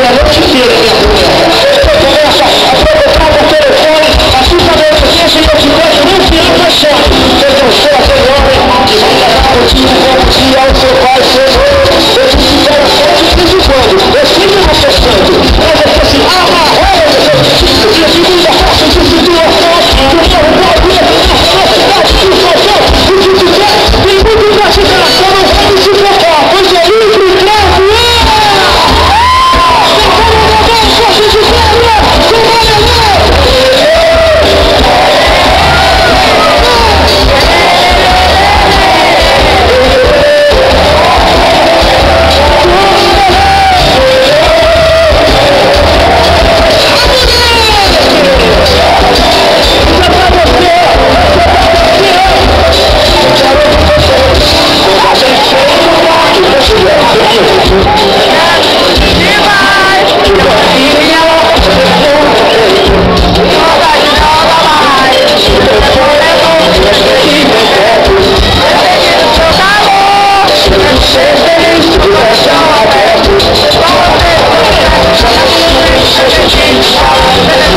a noite inteira, minha mulher. Depois começa a provocar o telefone, assim também eu deixo e eu te vejo no final da chave. Eu não sou aquele homem que vai levar contigo como dia ao seu pai, Senhor. Eu te quero só de vez em quando. Eu sempre não sou santo. Mas eu assim, amarrou o seu destino. E a segunda faixa de situação, porque eu vou ver a sociedade que soltou. O que tiver, tem muito gratificação, não vai me sufocar. Pois é livre, credo, Thank you.